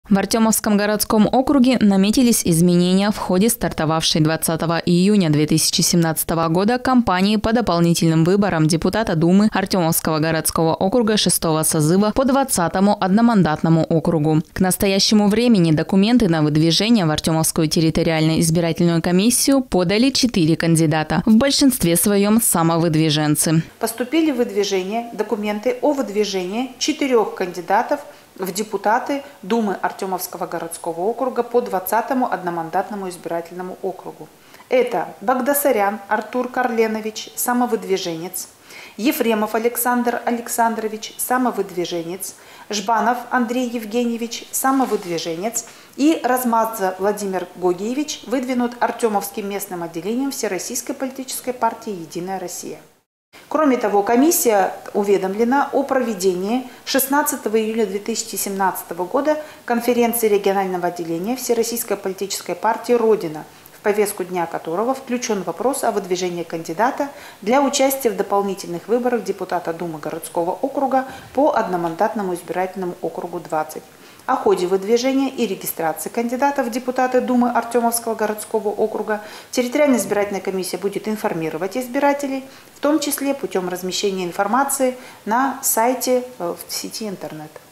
В Артемовском городском округе наметились изменения в ходе стартовавшей 20 июня 2017 года кампании по дополнительным выборам депутата Думы Артемовского городского округа 6-го созыва по 20-му одномандатному округу. К настоящему времени документы на выдвижение в Артемовскую территориальную избирательную комиссию подали 4 кандидата, в большинстве своем самовыдвиженцы. Поступили в выдвижение документы о выдвижении 4 кандидатов в депутаты Думы Артемовского городского округа по 20-му одномандатному избирательному округу. Это Багдасарян Артур Карленович, самовыдвиженец, Ефремов Александр Александрович, самовыдвиженец, Жбанов Андрей Евгеньевич, самовыдвиженец и Размадзе Владимир Гогиевич выдвинут Артемовским местным отделением Всероссийской политической партии «Единая Россия». Кроме того, комиссия уведомлена о проведении 16 июля 2017 года конференции регионального отделения Всероссийской политической партии «Родина», в повестку дня которого включен вопрос о выдвижении кандидата для участия в дополнительных выборах депутата Думы городского округа по одномандатному избирательному округу 20. О ходе выдвижения и регистрации кандидатов в депутаты Думы Артемовского городского округа территориальная избирательная комиссия будет информировать избирателей, в том числе путем размещения информации на сайте в сети интернет.